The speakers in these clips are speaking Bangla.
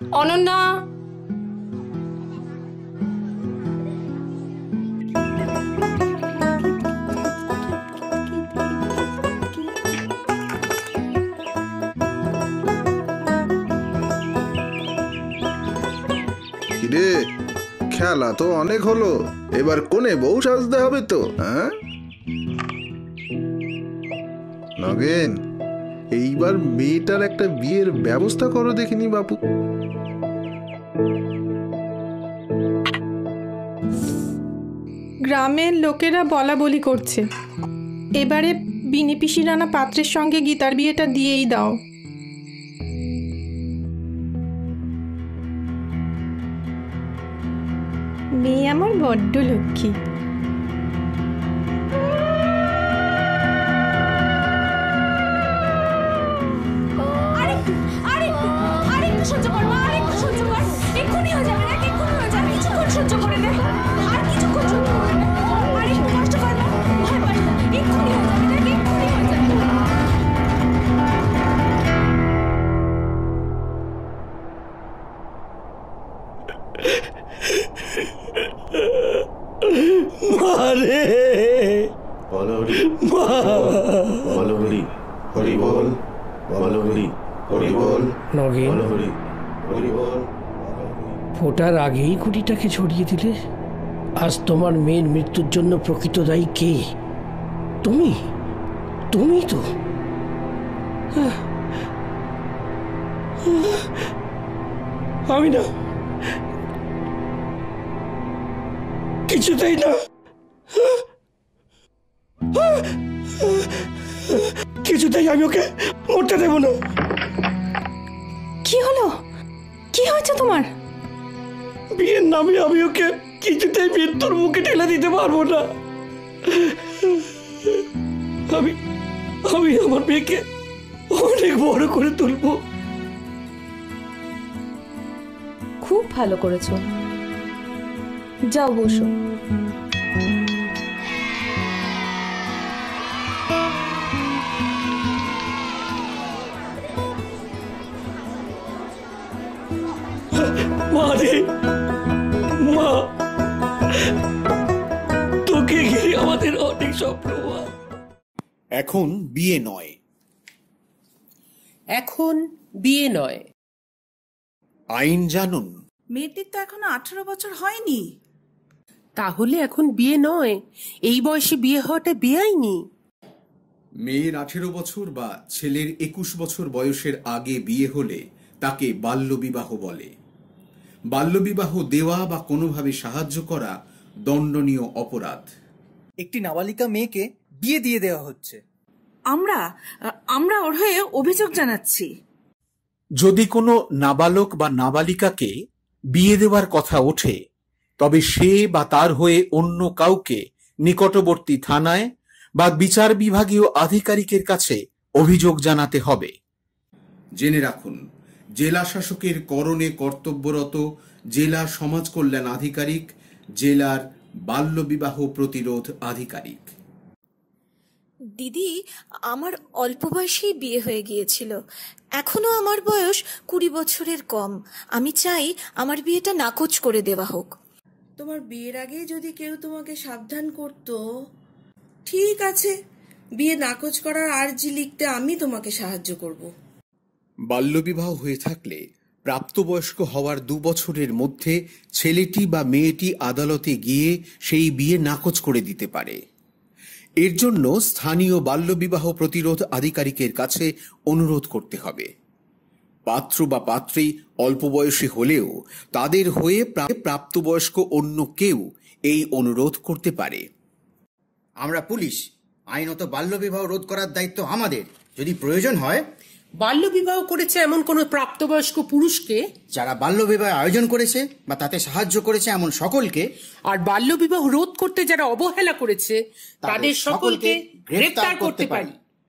অনন্যা, কিরে, খেলা তো অনেক হলো, এবার কোনে বউ সাজতে হবে তো। হ্যাঁ নগেন, এইবার মেয়েটার একটা বিয়ের ব্যবস্থা করো দেখিনি বাপু। গ্রামের লোকেরা বলা বলি করছে, এবারে বিনি পিসি রানা পাত্রের সঙ্গে গীতার বিয়েটা দিয়েই দাও। মেয়ে আমার বড্ড লক্ষ্মী। ফোটার আগেই কুটিটাকে ছড়িয়ে দিলে। আজ তোমার মেয়ের মৃত্যুর জন্য প্রকৃত দায়ী কে? তুমি তুমি তো। আমি না, কিছুতেই না, কিছুতেই আমি ওকে মরতে দেব না। কি হলো? কি হয়েছে তোমার? বিয়ের নামে আমি ওকে কিছুতেই মৃত্যুর মুখে ঠেলে দিতে পারবো না। আমি আমি আমার মেয়েকে অনেক বড় করে তুলবো। খুব ভালো করেছো, যাও বসো। মা রে মা, তোকে ঘিরে আমাদের অনেক স্বপ্ন। এখন বিয়ে নয়, এখন বিয়ে নয়। আইন জানুন। মেয়েটির তো এখনো 18 বছর হয়নি। তাহলে এখন বিয়ে নয়, এই বয়সে বিয়ে হওয়াটা বেআইনি। মেয়ের 18 বছর বা ছেলের 21 বছর বয়সের আগে বিয়ে হলে তাকে বাল্যবিবাহ বলে। বাল্যবিবাহ দেওয়া বা কোনোভাবে সাহায্য করা দণ্ডনীয় অপরাধ। একটি নাবালিকা মেয়েকে বিয়ে দিয়ে দেওয়া হচ্ছে। আমরা ওর হয়ে অভিযোগ জানাচ্ছি। যদি কোনো নাবালক বা নাবালিকাকে বিয়ে দেওয়ার কথা ওঠে, তবে সে বা তার হয়ে অন্য কাউকে নিকটবর্তী থানায় বা বিচার বিভাগীয় আধিকারিকের কাছে অভিযোগ জানাতে হবে। জেনে রাখুন, জেলা শাসকের করণে কর্তব্যরত জেলা সমাজ কল্যাণ আধিকারিক, জেলার বাল্যবিবাহ প্রতিরোধ আধিকারিক। দিদি, আমার অল্প বয়সেই বিয়ে হয়ে গিয়েছিল। এখনো আমার বয়স 20 বছরের কম। আমি চাই আমার বিয়েটা নাকচ করে দেওয়া হোক। তোমার বিয়ের আগে যদি কেউ তোমাকে সাবধান করত। ঠিক আছে, বিয়ে নাকচ করার আর্জি লিখতে আমি তোমাকে সাহায্য করব। বাল্যবিবাহ হয়ে থাকলে প্রাপ্তবয়স্ক হওয়ার 2 বছরের মধ্যে ছেলেটি বা মেয়েটি আদালতে গিয়ে সেই বিয়ে নাকচ করে দিতে পারে। এর জন্য স্থানীয় বাল্যবিবাহ প্রতিরোধ আধিকারিকের কাছে অনুরোধ করতে হবে। পাত্র বা পাত্রী অল্প বয়সী হলেও তাদের হয়ে প্রাপ্তবয়স্ক অন্য কেউ এই অনুরোধ করতে পারে। আমরা পুলিশ, আইনত বাল্যবিবাহ রোধ করার দায়িত্ব আমাদের। যদি প্রয়োজন হয়, বাল্যবিবাহ করেছে এমন কোন প্রাপ্তবয়স্ক পুরুষকে, যারা বাল্যবিবাহ আয়োজন করেছে বা তাতে সাহায্য করেছে এমন সকলকে, আর বাল্যবিবাহ রোধ করতে যারা অবহেলা করেছে তাদের সকলকে গ্রেফতার করতে পারি।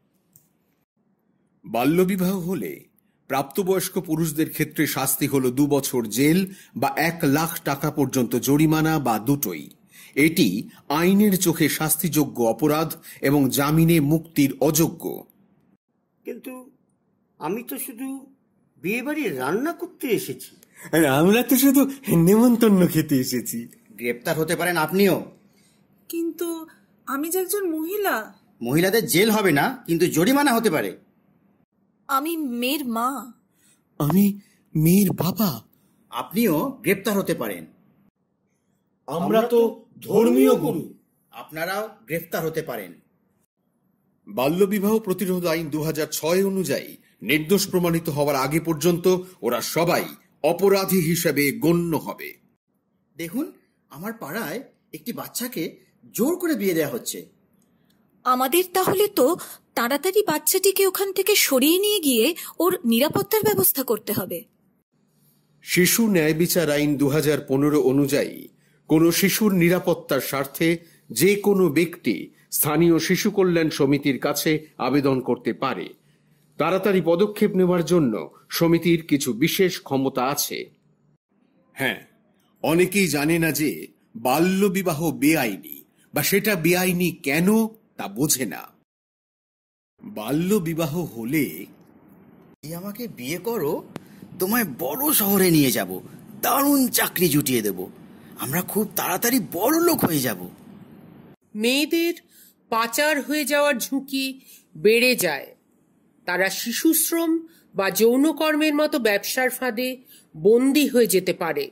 বাল্যবিবাহ হলে প্রাপ্তবয়স্ক পুরুষদের ক্ষেত্রে শাস্তি হল 2 বছর জেল বা 1 লাখ টাকা পর্যন্ত জরিমানা বা দুটোই। এটি আইনের চোখে শাস্তিযোগ্য অপরাধ এবং জামিনে মুক্তির অযোগ্য। কিন্তু আমি তো শুধু বিয়ে বাড়ি রান্না করতে এসেছি। আর আমরা তো শুধু নেমন্তন্ন খেতে এসেছি। গ্রেপ্তার হতে পারেন আপনিও। কিন্তু আমি যে একজন মহিলা। মহিলাদের জেল হবে না, কিন্তু জরিমানা হতে পারে। আমি মেয়ের মা। আমি মেয়ের বাবা। আপনিও গ্রেপ্তার হতে পারেন। আমরা তো ধর্মীয় গুরু। আপনারাও গ্রেফতার হতে পারেন। বাল্যবিবাহ প্রতিরোধ আইন 2006 অনুযায়ী নির্দোষ প্রমাণিত হওয়ার আগে পর্যন্ত ওরা সবাই অপরাধী হিসেবে গণ্য হবে। দেখুন, আমার পাড়ায় একটি বাচ্চাকে জোর করে বিয়ে দেওয়া হচ্ছে। আমাদের তাহলে তো তাড়াতাড়ি বাচ্চাটিকে ওখান থেকে সরিয়ে নিয়ে গিয়ে ওর নিরাপত্তার ব্যবস্থা করতে হবে। শিশু ন্যায় বিচার আইন 2015 অনুযায়ী কোনো শিশুর নিরাপত্তার স্বার্থে যে কোনো ব্যক্তি স্থানীয় শিশু কল্যাণ সমিতির কাছে আবেদন করতে পারে। তাড়াতাড়ি পদক্ষেপ নেওয়ার জন্য সমিতির কিছু বিশেষ ক্ষমতা আছে। হ্যাঁ, অনেকেই জানে না যে বাল্যবিবাহ বেআইনি, বা সেটা বেআইনি কেন তা বোঝে না। বাল্যবিবাহ হলে, আমাকে বিয়ে করো, তোমায় বড় শহরে নিয়ে যাব, দারুণ চাকরি জুটিয়ে দেব, আমরা খুব তাড়াতাড়ি বড় লোক হয়ে যাব। মেয়েদের পাচার হয়ে যাওয়ার ঝুঁকি বেড়ে যায়। তারা শিশুশ্রম বা যৌনকর্মের মতো ব্যবসার ফাঁদে বন্দী হয়ে যেতে পারে।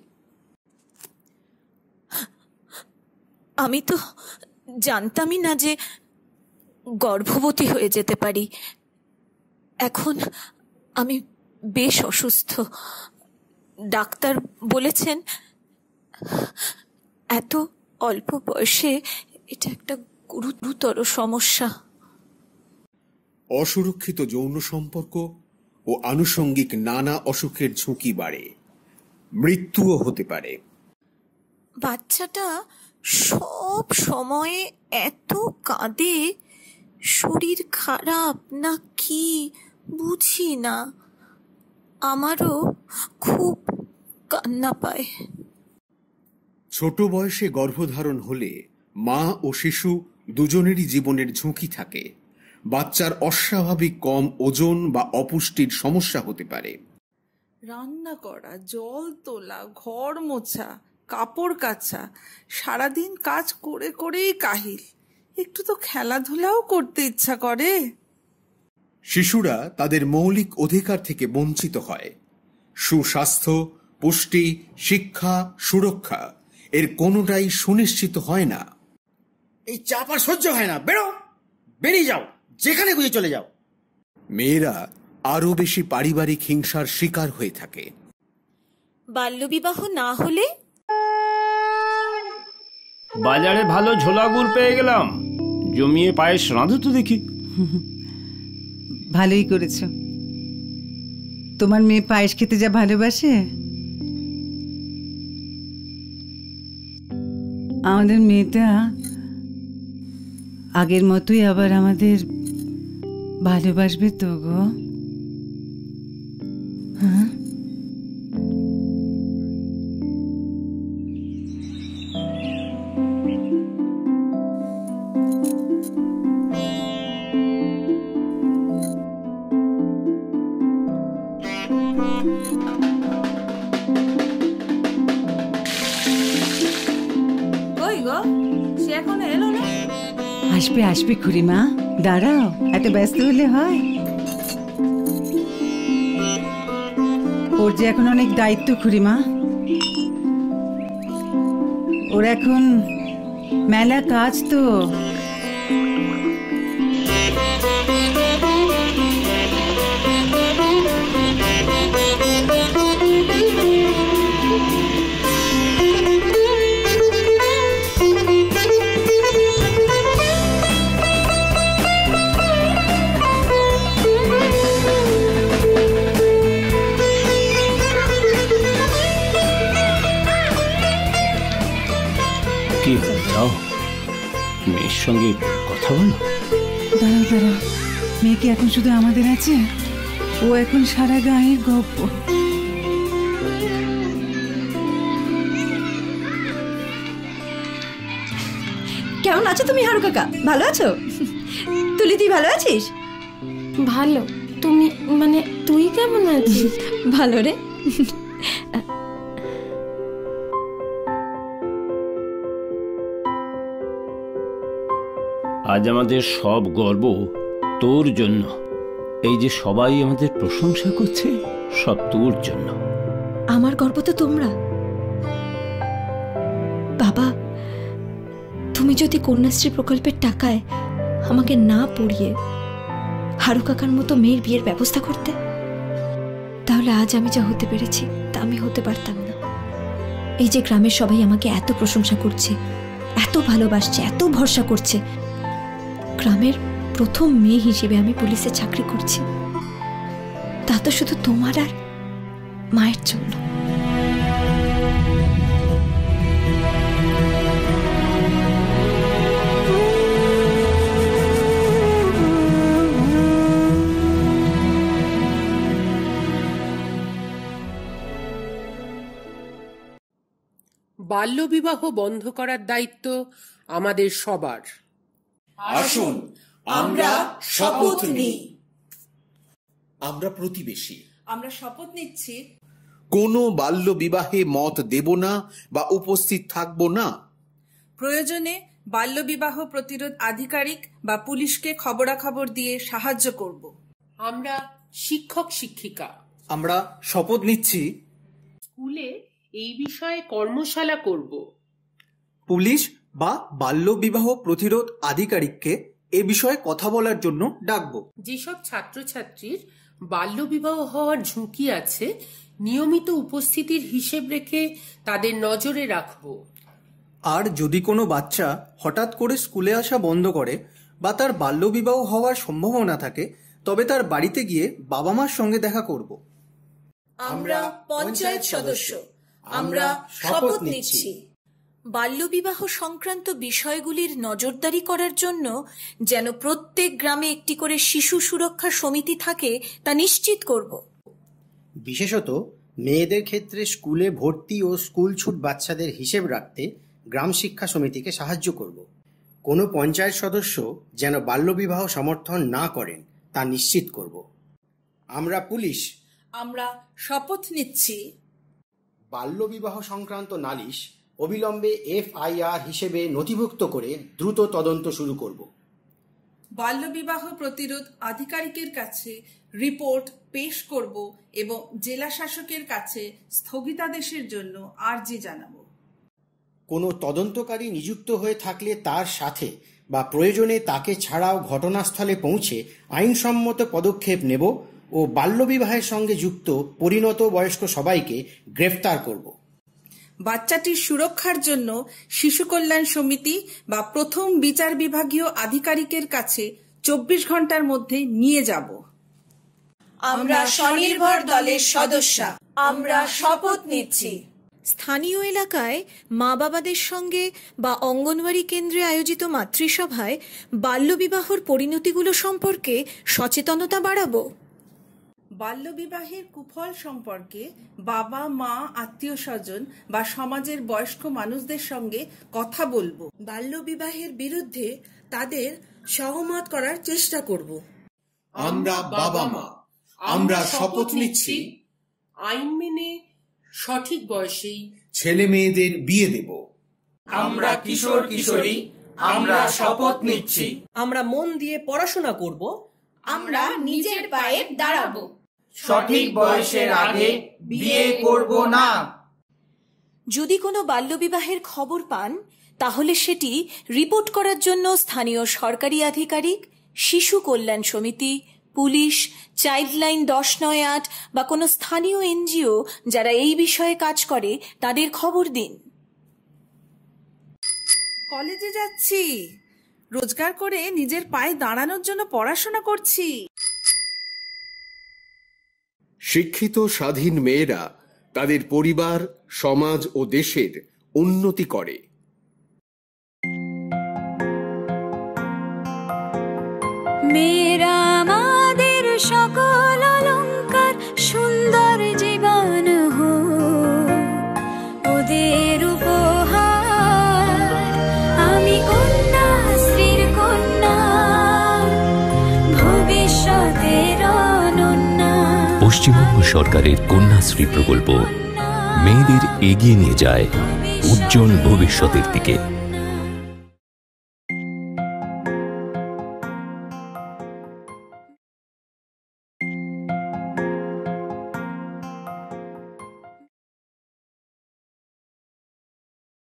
আমি তো জানতামই না যে গর্ভবতী হয়ে যেতে পারি। এখন আমি বেশ অসুস্থ। ডাক্তার বলেছেন এত অল্প বয়সে এটা একটা গুরুতর সমস্যা। অসুরক্ষিত যৌন সম্পর্ক ও আনুষঙ্গিক নানা অসুখের ঝুঁকি বাড়ে, মৃত্যুও হতে পারে। বাচ্চাটা সব সময়ে এত কাঁদে, শরীর খারাপ না কি বুঝি না। আমারও খুব কান্না পায়। ছোট বয়সে গর্ভধারণ হলে মা ও শিশু দুজনেরই জীবনের ঝুঁকি থাকে। বাচ্চার অস্বাভাবিক কম ওজন বা অপুষ্টির সমস্যা হতে পারে। রান্না করা, জল তোলা, ঘর মোছা, কাপড় কাচা, সারাদিন কাজ করে করেই কাহিল। একটু তো খেলাধুলাও করতে ইচ্ছা করে। শিশুরা তাদের মৌলিক অধিকার থেকে বঞ্চিত হয়। সুস্বাস্থ্য, পুষ্টি, শিক্ষা, সুরক্ষা এর কোনোটাই সুনিশ্চিত হয় না। এই চাপ আর সহ্য হয় না, বেরিয়ে যাও, যেখানে খুঁজে চলে যাও। মেয়েরা আরো বেশি পারিবারিক হিংসার শিকার হয়ে থাকে। বাল্যবিবাহ না হলে? বাজারে ভালো ঝোলা গুড় পেয়ে গেলাম, জমিয়ে পায়েস রাঁধো তো দেখি। ভালোই করেছ। তোমার মেয়ে পায়েস খেতে যা ভালোবাসে। আমাদের মেয়েটা আগের মতোই আবার আমাদের ভালোবাসবে তো গো। হ্যাঁ, সে এখনো এলো না? আসবে আসবে খুড়িমা, দাঁড়াও, এত ব্যস্ত হলে হয়? ওর যে এখন অনেক দায়িত্ব খুড়িমা। ওর এখন মেলা কাজ তো। মেয়ের সঙ্গে কথা বলো। দাঁড়াও দাঁড়াও, মেয়ে কি এখন শুধু আমাদের আছে? ও এখন সারা গায়ের গপ্প। কেমন আছো তুমি হারু কাকা? ভালো আছো? তুলি, তুই ভালো আছিস? ভালো। তুমি মানে তুই কেমন আছিস? ভালো রে। আজ আমাদের সব গর্ব তোর জন্য। এই যে সবাই আমাদের প্রশংসা করছে, সব তোর জন্য। আমার গর্ব তো তোমরা। বাবা, তুমি যদি কন্যাশ্রী প্রকল্পের টাকায় আমাকে না পড়িয়ে হারু কাকার মতো মেয়ের বিয়ের ব্যবস্থা করতে, তাহলে আজ আমি যা হতে পেরেছি তা আমি হতে পারতাম না। এই যে গ্রামের সবাই আমাকে এত প্রশংসা করছে, এত ভালোবাসছে, এত ভরসা করছে, গ্রামের প্রথম মেয়ে হিসেবে আমি পুলিশে চাকরি করছি, তা তো শুধু তোমার আর মায়ের জন্য। বাল্যবিবাহ বন্ধ করার দায়িত্ব আমাদের সবার। আসুন আমরা শপথ নিই। আমরা প্রতিবেশী, আমরা শপথ নিচ্ছি কোনো বাল্য বিবাহে মত দেব না বা উপস্থিত থাকব না। প্রয়োজনে বাল্যবিবাহ প্রতিরোধ আধিকারিক বা পুলিশকে খবরাখবর দিয়ে সাহায্য করব। আমরা শিক্ষক শিক্ষিকা, আমরা শপথ নিচ্ছি স্কুলে এই বিষয়ে কর্মশালা করব। পুলিশ বা বাল্যবিবাহ প্রতিরোধ আধিকারিককে এ বিষয়ে কথা বলার জন্য ডাকব। যেসব ছাত্রছাত্রীর বাল্যবিবাহ হওয়ার ঝুঁকি আছে, নিয়মিত উপস্থিতির হিসেব রেখে তাদের নজরে রাখব। আর যদি কোনো বাচ্চা হঠাৎ করে স্কুলে আসা বন্ধ করে বা তার বাল্যবিবাহ হওয়ার সম্ভাবনা থাকে, তবে তার বাড়িতে গিয়ে বাবা মার সঙ্গে দেখা করব। আমরা পঞ্চায়েত সদস্য, আমরা শপথ নিচ্ছি বাল্যবিবাহ সংক্রান্ত বিষয়গুলির নজরদারি করার জন্য যেন প্রত্যেক গ্রামে একটি করে শিশু সুরক্ষা সমিতি থাকে তা নিশ্চিত করব। বিশেষত মেয়েদের ক্ষেত্রে স্কুলে ভর্তি ও স্কুল ছুট বাচ্চাদের হিসেব রাখতে গ্রাম শিক্ষা সমিতিকে সাহায্য করব। কোনো পঞ্চায়েত সদস্য যেন বাল্যবিবাহ সমর্থন না করেন তা নিশ্চিত করব। আমরা পুলিশ, আমরা শপথ নিচ্ছি বাল্যবিবাহ সংক্রান্ত নালিশ অবিলম্বে FIR হিসেবে নথিভুক্ত করে দ্রুত তদন্ত শুরু করব। বাল্যবিবাহ প্রতিরোধ আধিকারিকের কাছে রিপোর্ট পেশ করব এবং জেলা শাসকের কাছে স্থগিতাদেশের জন্য আর্জি জানাব। কোনো তদন্তকারী নিযুক্ত হয়ে থাকলে তার সাথে বা প্রয়োজনে তাকে ছাড়াও ঘটনাস্থলে পৌঁছে আইনসম্মত পদক্ষেপ নেব ও বাল্যবিবাহের সঙ্গে যুক্ত পরিণত বয়স্ক সবাইকে গ্রেফতার করব। বাচ্চাটির সুরক্ষার জন্য শিশু কল্যাণ সমিতি বা প্রথম বিচার বিভাগীয় আধিকারিকের কাছে 24 ঘন্টার মধ্যে নিয়ে যাব। আমরা স্বনির্ভর দলের সদস্য, আমরা শপথ নিচ্ছি স্থানীয় এলাকায় মা বাবাদের সঙ্গে বা অঙ্গনওয়াড়ি কেন্দ্রে আয়োজিত মাতৃসভায় বাল্যবিবাহর পরিণতিগুলো সম্পর্কে সচেতনতা বাড়াবো। বাল্যবিবাহের কুফল সম্পর্কে বাবা মা আত্মীয় স্বজন বা সমাজের বয়স্ক মানুষদের সঙ্গে কথা বলবো। বাল্যবিবাহের বিরুদ্ধে তাদের সহমত করার চেষ্টা করব। আমরা বাবা মা, আমরা শপথ নিচ্ছি আইন মেনে সঠিক বয়সেই ছেলে মেয়েদের বিয়ে দেব। আমরা কিশোর কিশোরী, আমরা শপথ নিচ্ছি আমরা মন দিয়ে পড়াশোনা করব, আমরা নিজের পায়ে দাঁড়াবো, সঠিক বয়সের আগে বিয়ে করব না। যদি কোনো বাল্যবিবাহের খবর পান তাহলে সেটি রিপোর্ট করার জন্য স্থানীয় সরকারি আধিকারিক, শিশু কল্যাণ সমিতি, পুলিশ, চাইল্ডলাইন 1098 বা কোনো স্থানীয় NGO যারা এই বিষয়ে কাজ করে তাদের খবর দিন। কলেজে যাচ্ছি, রোজগার করে নিজের পায়ে দাঁড়ানোর জন্য পড়াশোনা করছি। শিক্ষিত স্বাধীন মেয়েরা তাদের পরিবার, সমাজ ও দেশের উন্নতি করে। মেয়েরা আমাদের সকল অলংকার, সুন্দর জীবন হোক ওদের উপহার। আমি কন্যাশ্রীর কন্যা, ভবিষ্যতের পশ্চিমবঙ্গ সরকারের কন্যাশ্রী প্রকল্প মেয়েদের এগিয়ে নিয়ে যায় উজ্জ্বল ভবিষ্যতের দিকে।